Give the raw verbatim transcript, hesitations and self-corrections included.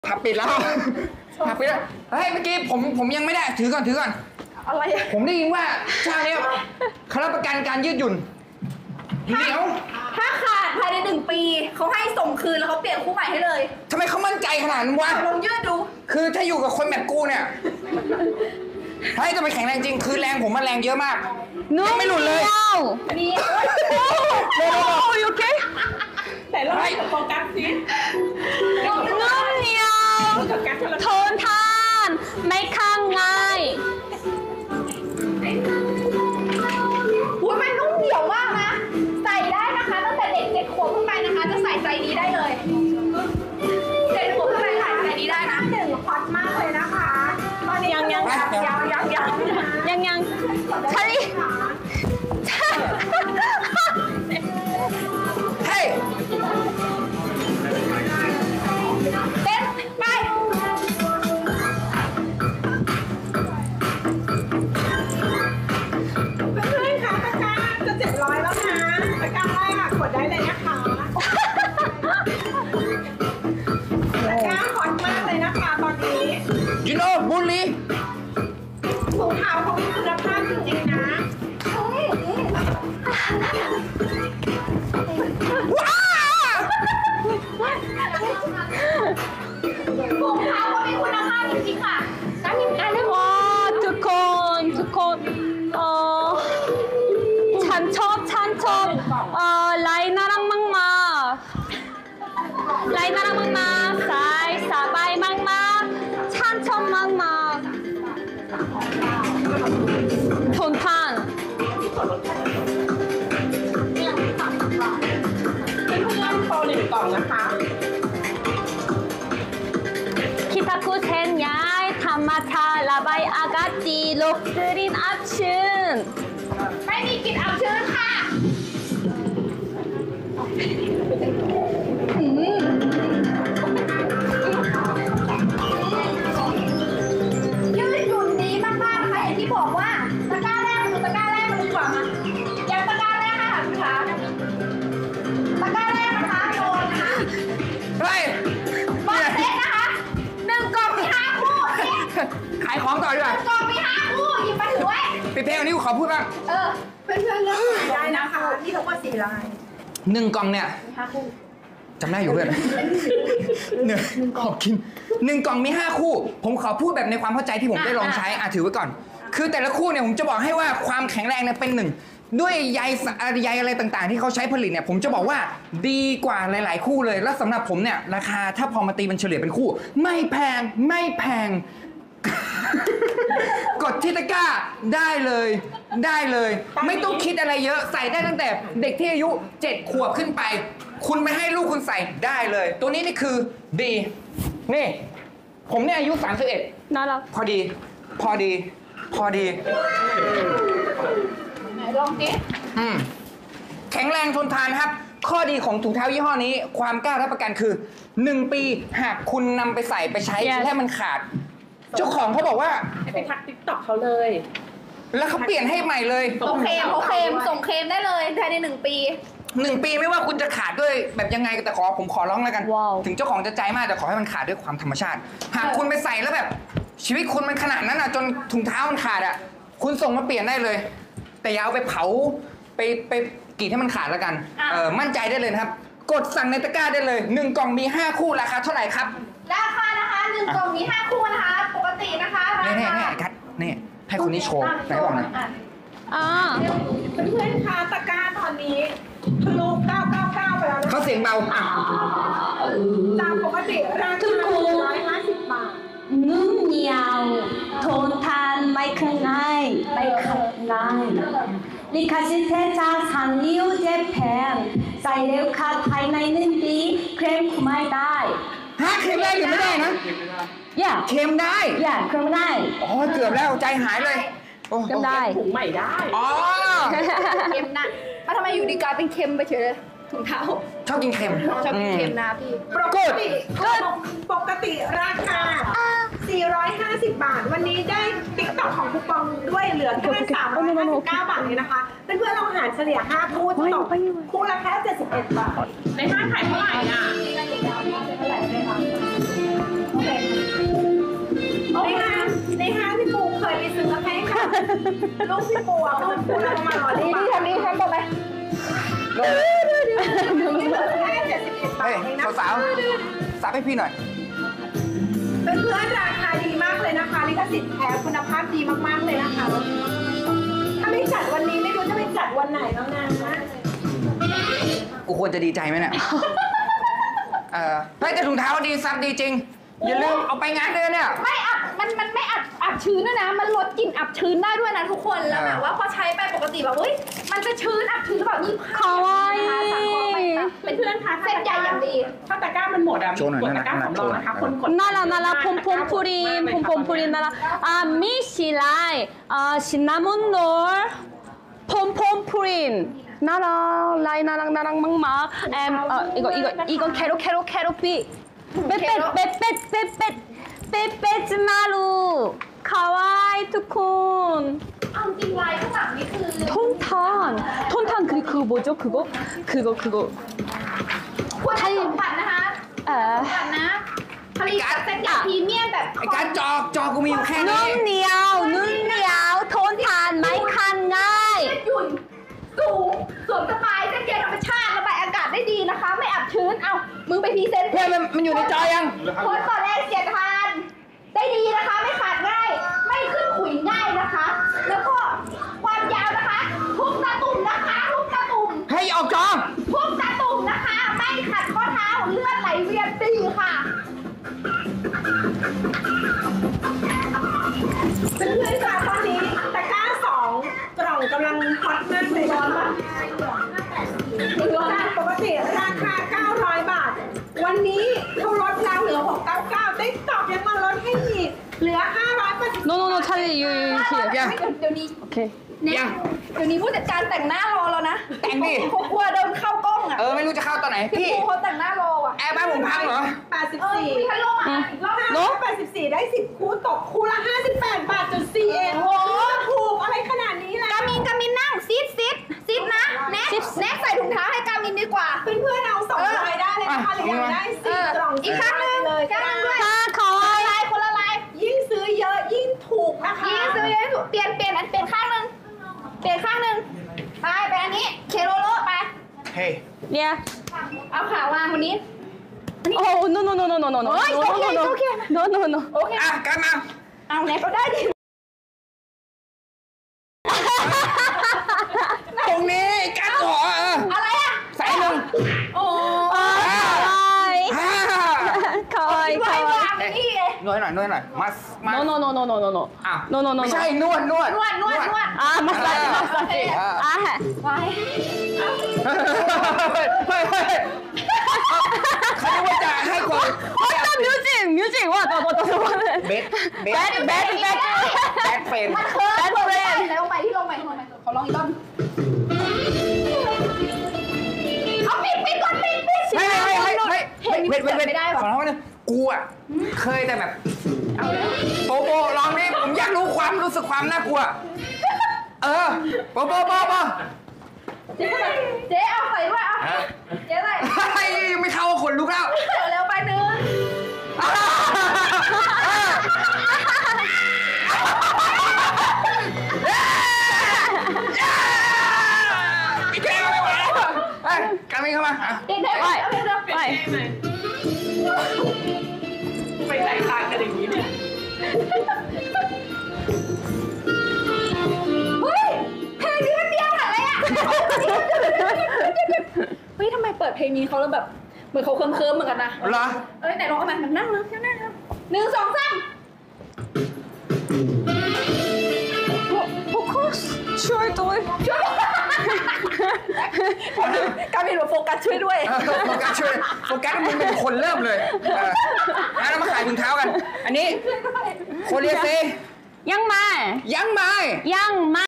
ผับปิดแล้วผับปิดแล้วเฮ้ยเมื่อกี้ผมผมยังไม่ได้ถือก่อนถือก่อนอะไรผมได้ยินว่าชาเนี่ยเขารับประกันการยืดหยุ่นเดี๋ยวถ้าขาดภายในหนึ่งปีเขาให้ส่งคืนแล้วเขาเปลี่ยนคู่ใหม่ให้เลยทำไมเขามั่นใจขนาดนั้นวะลองยืดดูคือถ้าอยู่กับคนแบบกูเนี่ยเฮ้ยจะไปแข็งแรงจริงคือแรงผมมันแรงเยอะมากยังไม่หลุดเลยนี่โอ้ยโอเคแต่เราไม่โฟกัสสินุ่มเหนียวทนทานไม่ข้างง่ายอุ้ยมันนุ่มเหนียวมากนะใส่ได้นะคะตั้งแต่เด็กเจ็ดขวบขึ้นไปนะคะจะใส่ไซส์นี้ได้เลยเจ็ดขวบขึ้นไปใส่ไซส์นี้ได้นะหนึ่งฮอตมากเลยนะคะตอนนี้ยังยังยังยังยังยังยังชาลีเฮ้ยเต้นไปได้เลยนะคะกล้าฮอตมากเลยนะคะตอนนี้ you know บุลลี่ถุงเท้าเขามีคุณภาพจริงๆนะว้าวถุงเท้าเขามีคุณภาพจริงๆค่ะตั้งยิ้มกันเลยว้าทุกคนทุกคนเออฉันชอบฉันชอบเอ่อไลน์น่ารักมากมาไลน์น่ารักมากมาใส่สบายมากมาฉันชอบมากมาทนทานเป็นเพื่อนโปรหนึ่งกล่องนะคะคิตาคุเทนย้ายธรรมชาติระบายอากาศดีโลกกลิ่นอับชื้นไม่มีกลิ่นอับชื้นค่ะยืดหยุ่นดีมากๆนะคะอย่างที่บอกว่าตะกร้าแรกคือตะกร้าแรกมันดีกว่ามาอย่างตะกร้าแรกค่ะคุณขาตะกร้าแรกนะคะโดนค่ะเฮ้ยบอลเซ็ตนะคะหนึ่งกล่องมีห้าคู่ขายของต่อดีกว่าหนึ่งกล่องมีห้าคู่หยิบมาถือไว้ไปเพลงนี้กูขอพูดบ้างเออเพื่อนๆเลือกได้นะคะที่เขาว่าสี่ลายหนึ่งกล่องเนี่ยมีห้าคู่จำได้อยู่เพื่อนหนึ่งขอบกินหนึ่งกล่องมีห้าคู่ผมขอพูดแบบในความเข้าใจที่ผมได้ลองใช้อ่ะถือไว้ก่อนคือแต่ละคู่เนี่ยผมจะบอกให้ว่าความแข็งแรงเนี่ยเป็นหนึ่งด้วยใยใยอะไรต่างๆที่เขาใช้ผลิตเนี่ยผมจะบอกว่าดีกว่าหลายๆคู่เลยแล้วสำหรับผมเนี่ยราคาถ้าพอมาตีเป็นเฉลี่ยเป็นคู่ไม่แพงไม่แพงกดที่ตะกร้าได้เลยได้เลยไม่ต้องคิดอะไรเยอะใส่ได้ตั้งแต่เด็กที่อายุเจ็ดขวบขึ้นไปคุณไม่ให้ลูกคุณใส่ได้เลยตัวนี้นี่คือดีนี่ผมเนี่ยอายุสามสิบเอ็ดน่ารักพอดีพอดีพอดีไหนลองดิอืมแข็งแรงทนทานครับข้อดีของถุงเท้ายี่ห้อนี้ความกล้ารับประกันคือหนึ่งปีหากคุณนำไปใส่ไปใช้ yes. และมันขาดเจ้าของเขาบอกว่าไปทักติ๊กต็อกเขาเลยแล้วเขาเปลี่ยนให้ใหม่เลยส่งเคมเขาเคมส่งเคมได้เลยภายในหนึ่งปีหนึ่งปีไม่ว่าคุณจะขาดด้วยแบบยังไงแต่ขอผมขอร้องแล้วกัน wow. ถึงเจ้าของจะใจมากแต่ขอให้มันขาดด้วยความธรรมชาติหากคุณไปใส่แล้วแบบชีวิตคุณมันขนาดนั้นอ่ะจนถุงเท้ามันขาดอ่ะคุณส่งมาเปลี่ยนได้เลยแต่อย่าเอาไปเผาไปไปกรีดให้มันขาดแล้วกันเออมั่นใจได้เลยนะครับกดสั่งในตะกร้าได้เลยหนึ่งกล่องมีห้าคู่ราคาเท่าไหร่ครับราคานะคะหนึ่งกล่องมีห้าคู่นะคะปกตินะคะนี่นี่นี่คัดนี่ให้คนนี้โชว์ไหนบอกนะอ่าเพื่อนๆคะตะกร้าตอนนี้ทะลุเก้าเก้าเก้าไปแล้วเขาเสียงเบาจากปกติราคาหนึ่งร้อยห้าสิบบาทนุ่มเหนียวทนทานไม่ข้างในไม่ข้างในลิขสิทธิ์จากซันนิวเจแปนใส่เร็วขาดภายในหนึ่งปีเคลมไม่ได้ฮะเคลมได้หรือไม่ได้นะอย่าเคลมได้อย่าเคลมได้อ๋อเกือบแล้วใจหายเลยเคลมได้ถุงใหม่ได้อ๋อเค็มนะมาทำไมอยู่ดีกลายเป็นเค็มไปเฉยถุงเท้าชอบกินเค็มชอบกินเค็มนะพี่ปกติปกติราคาสี่ร้อยห้าสิบบาทวันนี้ได้ติ๊กต็อกของคูปองด้วยเหลือแค่สามร้อยห้าสิบเก้าบาทเลยนะคะเพื่อนๆลองหารเฉลี่ยห้าคู่ตกคู่ละแค่เจ็ดสิบเอ็ดบาทในห้างขายเท่าไหร่อ่ะลูกพี่ปูอ่ะลูกปูแล้วก็มารอดีดีทำดีทำต่อไปเฮ้ยสาวๆซับให้พี่หน่อยเป็นเพื่อนราคาดีมากเลยนะคะลิขสิทธิ์แท้คุณภาพดีมากๆเลยนะคะถ้าไม่จัดวันนี้ไม่รู้จะไปจัดวันไหนแล้วนะกูควรจะดีใจไหมเนี่ยเออเฮ้ยแต่ถุงเท้าดีซับดีจริงอย่าลืมเอาไปงานเดือนเนี่ยไม่อับมันมันไม่อับอับชื้นด้วยนะมันลดกลิ่นอับชื้นได้ด้วยนะทุกคนแล้วแบบว่าพอใช้ไปปกติแบบเฮ้ยมันจะชื้นอับชื้นแบบนี้かわいいเป็นเพื่อนคะเส้นใหญ่อย่างดีถ้าตะกร้ามันหมดอ่ะโชว์หน่อยกดนะตะกร้านะสำรองนะคะคนกด 나라 나라 폼폼프린 폼폼프린 나라 아 미시라이 아 시나몬롤 폼폼프린 나라 라이 나랑 나랑 막막 엠어 이거 이거 이건 캐로 캐로 캐로피 빼빼빼빼빼빼 빼빼즈마루 카와이 투콘 เอาจริงลายข้างหลังนี่คือ 톤탄 톤탄 그 그 뭐죠 그거 그거 그거 คุณสมบัตินะคะ 에 สมบัตินะผลิตจากเส้นใหญ่พรีเมียมแบบไอ้การจอกจอกูมีอยู่แค่นี้ 눈리아오 눈리아오 톤탄 마이칸 가이 เส้นหยุ่นสูงสวมสบายเส้นใยธรรมชาติระบายอากาศได้ดีนะคะ ไม่อับชื้นเอามึงไปพรีเซนต์เพื่อนมันมันอยู่ในจอยังโค้ดต่อแรกเสียทานได้ดีนะคะไม่ขาดง่าย ไม่ขึ้นขุยง่ายนะคะ แล้วก็ความยาวนะคะทุกตะตุ่มนะคะทุกตะตุ่มเฮ้ยออกจอทุกตะตุ่มนะคะ ไม่ขัดข้อเท้าเลือดไหลเวียนดีค่ะเพื่อนๆค่ะตอนนี้ตะกร้าสองกล่องกำลังฮอตมากเลยร้อนปะร้อนปกติราคาเก้าร้อยบาท วันนี้เขาลดแล้วเหลือหกร้อยเก้าสิบเก้าได้ตอบยังมาลดให้อีกเหลือห้าร้อยแปดสิบ no no no 차라리 you you here เดี๋ยวนี้ 오케이 เนี่ยเดี๋ยวนี้ผู้จัดการแต่งหน้ารอแล้วนะแต่งดิเขากลัวโดนเข้ากล้องอ่ะเออไม่รู้จะเข้าตอนไหนพี่พี่ปูเขาแต่งหน้ารออ่ะแอร์บ้านผมพังเหรอแปดสิบเออสี่มีพัดลมอ่ะอีกรอบนะเนอะแปดสิบสี่ได้สิบคู่ตกคู่ละห้าสิบแปดบาทจุดสี่เองโอ้โหถูกอะไรขนาดนี้ล่ะกามินกามินนั่งซิดซิดซิดนะแน็กแน็กใส่ถุงเท้าให้กามินดีกว่าเพื่อนๆเอาสองรายได้เลยนะคะหรือว่าได้เอสี่อกล่องอีกข้างหนึงเลยข้างหนึงด้วย 아 คนละ 가와이 ลายคนละลายยิ่งซื้อเยอะยิ่งถูกนะคะยิงซื้อเยอะที่สุดเปลี่ยนเปลี่ยนอันเปลี่ยนข้างหนึงเปลี่ยนข้างหนึงไปไปอันนี้เคโรโลไปเฮ้ย yeah เอาขาวางวันนี้ oh no no no no no no no Oh, it's okay, it's okay. no no no โอเคอ่ะกันมาเอาแน็กก็ได้ดิตรงนี้การขอเอออะไรอ่ะสายหนึ่งโอ้ 아 가와이 ห้า 가와이 ไว้วาง 가와이 นี่เลยนวดหน่อยนวดหน่อยมามา no no no no no no no อ่ะ no no no ไม่ no ใช่นวดนวดนวดนวดนวด 아 마사지 마사지 아 ไว้เฮ้ยเฮ้ยเฮ้ยเขาเรียกว่าจะให้คน 어떤 뮤직 뮤직 what what what what เบสเบส bad bad bad แบดเฟนมันเคิร์ฟลงไปลงไปที่ลงไปลงไปขอลองอีกรอบเอาปิดปิดก่อนปิดปิดไม่ไม่ไม่ไม่เห็นเว้นเว้นเว้นไม่ได้ขว่ะอโทษนะกูอ่ะเคยแต่แบบเอาแล้วโปโปลองดิผมอยากรู้ความรู้สึกความน่ากลัว เออโปโปโปโปเจ๊เจ๊เอาใส่ด้วยเอาเจ๊ใส่เฮ้ยไม่เข้าขนลุกแล้วเดี๋ยวเร็วไปหนึ่งอีกแค่ไม่ไหวแล้วเฮ้ยการมินเข้ามาอ่ะเด็กๆเอาเร็วเร็ว 와이 ไปแตกต่างกันอย่างนี้เนี่ยเฮ้ยเพลงนี้มันเดียวกันเลยอ่ะเฮ้ยทำไมเปิดเพลงนี้เขาแล้วแบบเหมือนเขาเคิร์มๆเหมือนกันนะเหรอเอ้ยไหนลองเอามันมันนั่งนะนั่งนะหนึ่งสองสาม 포커스 추월 도이 ช่วยการมีหนูโฟกัสช่วยด้วยเออโฟกัสช่วยโฟกัสมึงเป็นคนเริ่มเลยเอองั้นเรามาขายถุงเท้ากัน อันนี้โคเรียเซ 양말 ยังไง 양말